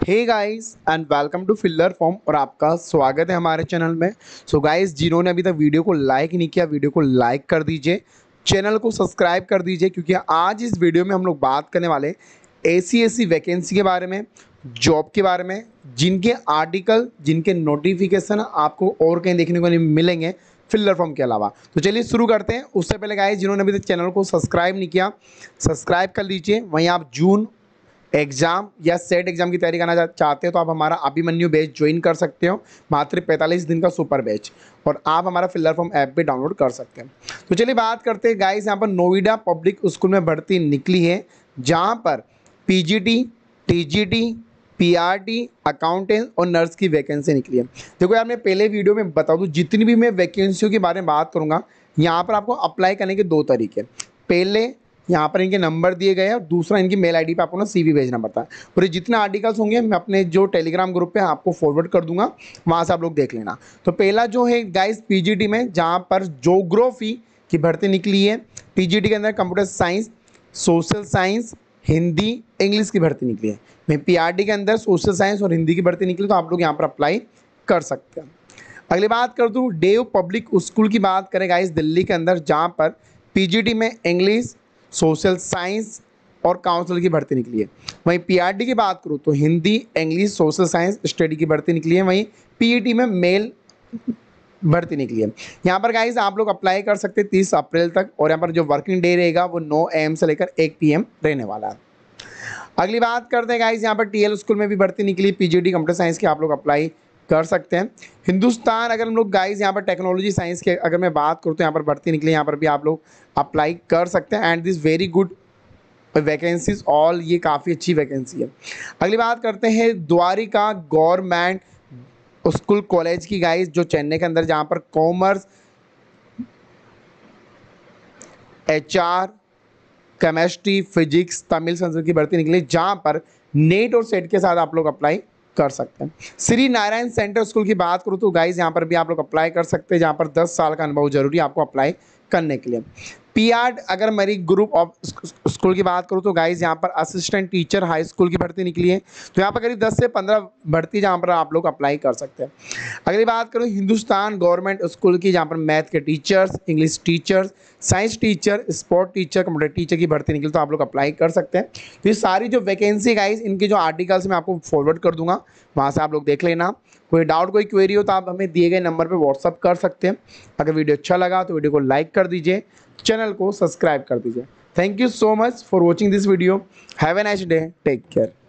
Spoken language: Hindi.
Hey guys and welcome to filler form और आपका स्वागत है हमारे चैनल में। सो गाइस, जिन्होंने अभी तक वीडियो को लाइक नहीं किया, वीडियो को लाइक कर दीजिए, चैनल को सब्सक्राइब कर दीजिए, क्योंकि आज इस वीडियो में हम लोग बात करने वाले ऐसी वैकेंसी के बारे में, जॉब के बारे में, जिनके आर्टिकल, जिनके नोटिफिकेशन आपको और कहीं देखने को नहीं मिलेंगे फिलर फॉर्म के अलावा। तो चलिए शुरू करते हैं। उससे पहले गाइस, जिन्होंने अभी तक चैनल को सब्सक्राइब नहीं किया, सब्सक्राइब कर लीजिए। वहीं आप जून एग्जाम या सेट एग्जाम की तैयारी करना चाहते हो तो आप हमारा अभिमन्यु बैच ज्वाइन कर सकते हो, मात्र 45 दिन का सुपर बैच, और आप हमारा फिलर फॉर्म ऐप भी डाउनलोड कर सकते हैं। तो चलिए बात करते हैं गाइस, यहाँ पर नोएडा पब्लिक स्कूल में भर्ती निकली है, जहाँ पर पीजीटी, टीजीटी, पीआरटी, अकाउंटेंट और नर्स की वैकेंसी निकली है। देखो यार, मैं पहले वीडियो में बता दूँ, जितनी भी मैं वैकेंसियों के बारे में बात करूँगा, यहाँ पर आपको अप्लाई करने के दो तरीके। पहले यहाँ पर इनके नंबर दिए गए हैं और दूसरा इनकी मेल आईडी पे आपको ना सीवी भेजना पड़ता है। और ये जितने आर्टिकल्स होंगे मैं अपने जो टेलीग्राम ग्रुप पे आपको फॉरवर्ड कर दूंगा, वहाँ से आप लोग देख लेना। तो पहला जो है गाइस पीजीटी में, जहाँ पर ज्योग्राफी की भर्ती निकली है। पीजीटी के अंदर computer science, social science, Hindi, English की भर्ती निकली है। मैं पीआरटी के अंदर सोशल साइंस और हिंदी की भर्ती निकली, तो आप लोग यहाँ पर अप्लाई कर सकते हैं। अगली बात कर दूँ देव पब्लिक स्कूल की बात करें गाइस, दिल्ली के अंदर, जहाँ पर पीजीटी में इंग्लिश, सोशल साइंस और काउंसलर की भर्ती निकली है। वहीं पीआरटी की बात करूँ तो Hindi, English, social science study की भर्ती निकली है। वहीं पीईटी में मेल भर्ती निकली है। यहाँ पर गाइस आप लोग अप्लाई कर सकते हैं 30 अप्रैल तक, और यहाँ पर जो वर्किंग डे रहेगा वो 9 AM से लेकर 1 PM रहने वाला है। अगली बात करते हैं गाइस, यहाँ पर टीएल स्कूल में भी भर्ती निकली, पीजीटी कंप्यूटर साइंस की आप लोग अप्लाई कर सकते हैं। हिंदुस्तान, अगर हम लोग गाइस यहाँ पर टेक्नोलॉजी साइंस की अगर मैं बात करूँ तो यहाँ पर भर्ती निकली, यहाँ पर भी आप लोग अप्लाई कर सकते हैं। And this very good vacancies all, ये काफ़ी अच्छी वैकेंसी है। अगली बात करते हैं द्वारिका गवर्नमेंट स्कूल कॉलेज की गाइस, जो चेन्नई के अंदर, जहाँ पर commerce, HR, chemistry, physics, Tamil, Sanskrit की भर्ती निकली, जहाँ पर नेट और सेट के साथ आप लोग अप्लाई कर सकते हैं। श्री नारायण सेंटर स्कूल की बात करूँ तो गाइस यहाँ पर भी आप लोग अप्लाई कर सकते हैं, जहाँ पर 10 साल का अनुभव जरूरी है आपको अप्लाई करने के लिए। पीआर्ट, अगर मेरी ग्रुप ऑफ स्कूल की बात करूँ तो गाइस यहाँ पर असिस्टेंट टीचर हाई स्कूल की भर्ती निकली है। तो यहाँ पर करीब 10 से 15 भर्ती जहाँ पर आप लोग अप्लाई कर सकते हैं। अगली बात करूँ हिंदुस्तान गवर्नमेंट स्कूल की, जहाँ पर मैथ के teachers, English teachers, science teacher, sport teacher, computer teacher की भर्ती निकली, तो आप लोग अप्लाई कर सकते हैं। तो ये सारी जो वैकेंसी गाइस, इनके जो आर्टिकल्स मैं आपको फॉरवर्ड कर दूंगा, वहाँ से आप लोग देख लेना। कोई डाउट, कोई क्वेरी हो तो आप हमें दिए गए नंबर पे व्हाट्सअप कर सकते हैं। अगर वीडियो अच्छा लगा तो वीडियो को लाइक कर दीजिए, चैनल को सब्सक्राइब कर दीजिए। Thank you so much for watching this video. Have a nice day, take care.